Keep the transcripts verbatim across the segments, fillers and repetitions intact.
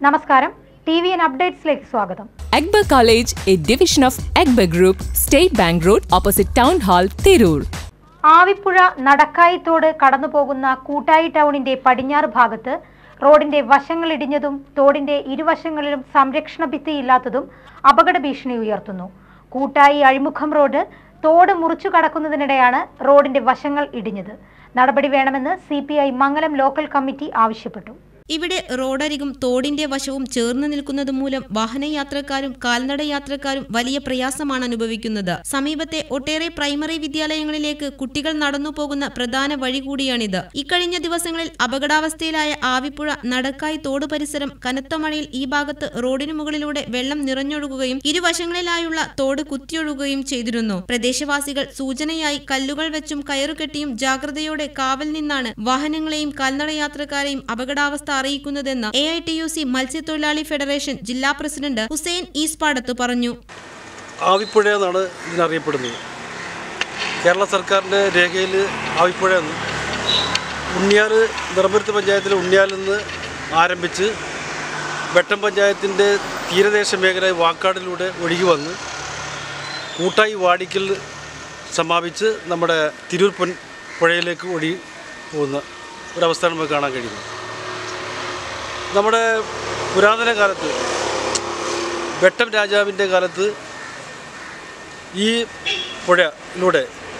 നമസ്കാരം, T V N അപ്ഡേറ്റ്സിലേക്ക് സ്വാഗതം. Akbar College, a division of Akbar Group, State Bank Road, opposite Town Hall, Tirur. ആവിപ്പുഴ നടക്കായി തോട് കടന്നുപോകുന്ന കൂട്ടായി ടൗണിന്റെ പടിഞ്ഞാറ് ഭാഗത്ത് റോഡിന്റെ വശങ്ങൾ ഇടിഞ്ഞതും തോടിന്റെ ഇരുവശങ്ങളിലും സംരക്ഷണ ഭിത്തിയില്ലാത്തതും അപകട ഭീഷണി ഉയർത്തുന്നു. കൂട്ടായി അഴിമുഖം റോഡ് തോട് മുറിച്ചു കടക്കുന്നതിനിടെയാണ് റോഡിന്റെ വശങ്ങൾ ഇടിഞ്ഞത്. നടപടി വേണമെന്ന് C P I Mangalam local committee ആവശ്യപ്പെട്ടു. ഇവിടെ റോഡരികും തോടിന്റെ വശവും ചേർന്ന് നിൽക്കുന്നത് മൂലം വാഹനയാത്രക്കാരും കാൽനട യാത്രക്കാരും വലിയ പ്രയാസമാണ് അനുഭവിക്കുന്നത്. സമീപത്തെ ഒട്ടേറെ പ്രൈമറി വിദ്യാലയങ്ങളിലേക്ക് കുട്ടികൾ നടന്നു പോകുന്ന പ്രധാന വഴി കൂടിയാണിത്. ഇക്കഴിഞ്ഞ ദിവസങ്ങളിൽ അപകടാവസ്ഥയിലായ ആവിപ്പുഴ നടക്കായി തോട് പരിസരം കനത്ത മഴയിൽ ഈ ഭാഗത്ത് റോഡിനു മുകളിലൂടെ വെള്ളം നിറഞ്ഞൊഴുകുകയും ഇരുവശങ്ങളിലായുള്ള തോട് കുത്തിയൊഴുകുകയും ചെയ്തിരുന്നു. പ്രദേശവാസികൾ സൂചനയായി കല്ലുകൾ വെച്ചും കയറുകെട്ടിയും ജാഗ്രതയോടെ കാവൽ നിന്നാണ് വാഹനങ്ങളെയും കാൽനട യാത്രക്കാരെയും അപകടാവസ്ഥ അറിയിക്കുന്നതെന്ന് A I T U C മത്സ്യത്തൊഴിലാളി ഫെഡറേഷൻ ജില്ലാ പ്രസിഡന്റ് ഹുസൈൻ ഈസ്പാടത്ത് പറഞ്ഞു. ആവിപ്പുഴ എന്നാണ് ഇതിനറിയപ്പെടുന്നത്. കേരള സർക്കാരിൻ്റെ രേഖയിൽ ആവിപ്പുഴ എന്ന് ഉണ്ണിയാൽ നെടുമ്പരുത്ത് പഞ്ചായത്തിലെ ഉണ്ണിയാലിൽ നിന്ന് ആരംഭിച്ച് വെട്ടം പഞ്ചായത്തിൻ്റെ തീരദേശ മേഖല വാക്കാടിലൂടെ ഒഴുകി വന്ന് കൂട്ടായി വാടിക്കൽ സമാപിച്ച് നമ്മുടെ തിരൂർ പൊൻ പുഴയിലേക്ക് ഒഴുകി പോകുന്ന ഒരവസ്ഥയാണ് നമുക്ക് കാണാൻ കഴിയുന്നത്. നമ്മുടെ പുരാതന കാലത്ത് വെട്ടം രാജാവിൻ്റെ കാലത്ത് ഈ പുഴയിലൂടെ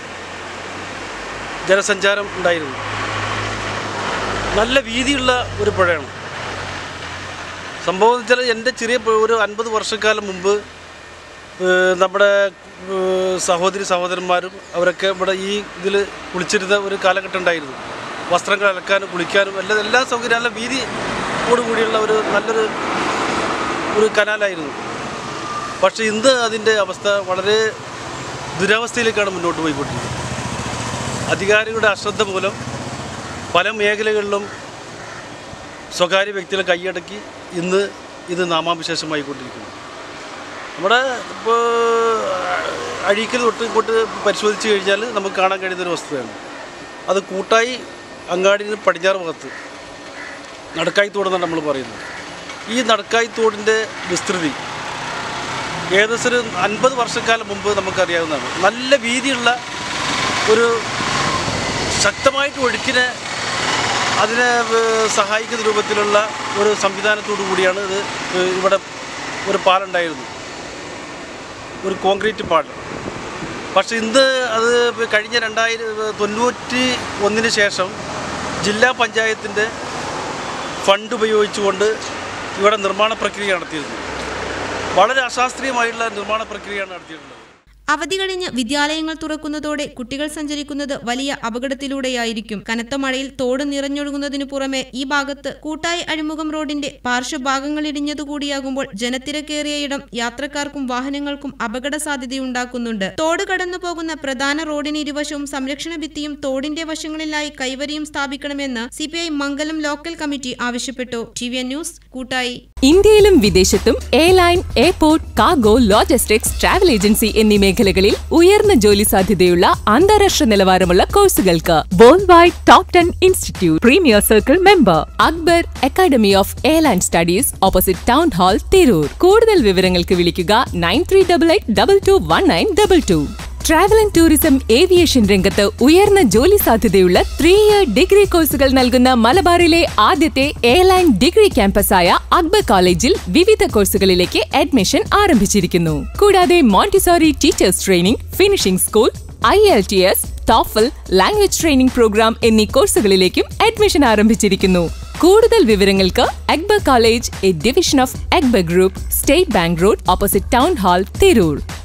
ജനസഞ്ചാരം ഉണ്ടായിരുന്നു. നല്ല വീതിയുള്ള ഒരു പുഴയാണ്. സംഭവം വെച്ചാൽ എൻ്റെ ചെറിയ ഒരു അൻപത് വർഷക്കാലം മുമ്പ് നമ്മുടെ സഹോദരി സഹോദരന്മാരും അവരൊക്കെ ഇവിടെ ഈ ഇതിൽ കുളിച്ചിരുന്ന ഒരു കാലഘട്ടം ഉണ്ടായിരുന്നു. വസ്ത്രങ്ങൾ അലക്കാനും കുളിക്കാനും എല്ലാ എല്ലാ സൗകര്യം നല്ല വീതിയോടുകൂടിയുള്ള ഒരു നല്ലൊരു ഒരു കനാലായിരുന്നു. പക്ഷേ ഇന്ന് അതിൻ്റെ അവസ്ഥ വളരെ ദുരവസ്ഥയിലേക്കാണ് മുന്നോട്ട് പോയിക്കൊണ്ടിരിക്കുന്നത്. അധികാരികളുടെ അശ്രദ്ധ മൂലം പല മേഖലകളിലും സ്വകാര്യ വ്യക്തികളെ കൈയടക്കി ഇന്ന് ഇത് നാമാവിശേഷമായിക്കൊണ്ടിരിക്കുന്നു. നമ്മുടെ ഇപ്പോൾ അഴീക്കൽ തൊട്ട് ഇങ്ങോട്ട് പരിശോധിച്ച് കഴിഞ്ഞാൽ നമുക്ക് കാണാൻ കഴിയുന്നൊരു വസ്തുതയാണ്. അത് കൂട്ടായി അങ്ങാടിന് പടിഞ്ഞാറ് ഭാഗത്ത് നടക്കായി തോടെന്നാണ് നമ്മൾ പറയുന്നത്. ഈ നടക്കായി തോടിൻ്റെ വിസ്തൃതി ഏകദേശം ഒരു അൻപത് വർഷക്കാലം മുമ്പ് നമുക്കറിയാവുന്നതാണ്. നല്ല വീതിയുള്ള ഒരു ശക്തമായിട്ട് ഒഴുക്കിനെ അതിനെ സഹായിക്കുന്ന രൂപത്തിലുള്ള ഒരു സംവിധാനത്തോടു കൂടിയാണ് ഇത് ഇവിടെ ഒരു പാലുണ്ടായിരുന്നു, ഒരു കോൺക്രീറ്റ് പാൽ. പക്ഷേ ഇന്ന് അത് കഴിഞ്ഞ രണ്ടായിരം തൊണ്ണൂറ്റി ഒന്നിന് ശേഷം ജില്ലാ പഞ്ചായത്തിൻ്റെ ഫണ്ട് ഉപയോഗിച്ചുകൊണ്ട് ഇവിടെ നിർമ്മാണ പ്രക്രിയ നടത്തിയിരുന്നു. വളരെ അശാസ്ത്രീയമായിട്ടുള്ള നിർമ്മാണ പ്രക്രിയയാണ് നടത്തിയിട്ടുള്ളത്. അവധി കഴിഞ്ഞ് വിദ്യാലയങ്ങൾ തുറക്കുന്നതോടെ കുട്ടികൾ സഞ്ചരിക്കുന്നത് വലിയ അപകടത്തിലൂടെയായിരിക്കും. കനത്ത മഴയിൽ തോട് നിറഞ്ഞൊഴുകുന്നതിനു പുറമെ ഈ ഭാഗത്ത് കൂട്ടായി അഴിമുഖം റോഡിന്റെ പാർശ്വഭാഗങ്ങൾ ഇടിഞ്ഞതുകൂടിയാകുമ്പോൾ ജനത്തിരക്കേറിയ ഇടം യാത്രക്കാർക്കും വാഹനങ്ങൾക്കും അപകട സാധ്യതയുണ്ടാക്കുന്നുണ്ട്. തോട് കടന്നു പോകുന്ന പ്രധാന റോഡിന് ഇരുവശവും സംരക്ഷണ ഭിത്തിയും തോടിന്റെ വശങ്ങളിലായി കൈവരിയും സ്ഥാപിക്കണമെന്ന് C P I Mangalam local committee ആവശ്യപ്പെട്ടു. T V N news, Koottayi. ഇന്ത്യയിലും വിദേശത്തും airline, airport, cargo, logistics, travel agency എന്നീ മേഖലകളിൽ ഉയർന്ന ജോലി സാധ്യതയുള്ള അന്താരാഷ്ട്ര നിലവാരമുള്ള കോഴ്സുകൾക്ക് world wide top ten institute premier circle member Akbar academy of airline studies, opposite town hall, Tirur. കൂടുതൽ വിവരങ്ങൾക്ക് വിളിക്കുക nine three double eight double two one nine double two. Travel and tourism aviation രംഗത്ത് ഉയർന്ന ജോലി സാധ്യതയുള്ള ത്രീ ഇയർ ഡിഗ്രി കോഴ്സുകൾ നൽകുന്ന മലബാറിലെ ആദ്യത്തെ എയർലൈൻ ഡിഗ്രി ക്യാമ്പസായ അക്ബർ കോളേജിൽ വിവിധ കോഴ്സുകളിലേക്ക് അഡ്മിഷൻ ആരംഭിച്ചിരിക്കുന്നു. കൂടാതെ montessori teachers training, finishing school, I L T S, TOEFL, language training program എന്നീ കോഴ്സുകളിലേക്കും അഡ്മിഷൻ ആരംഭിച്ചിരിക്കുന്നു. കൂടുതൽ വിവരങ്ങൾക്ക് Akbar college, a division of Akbar group, state bank road, opposite town hall, Tirur.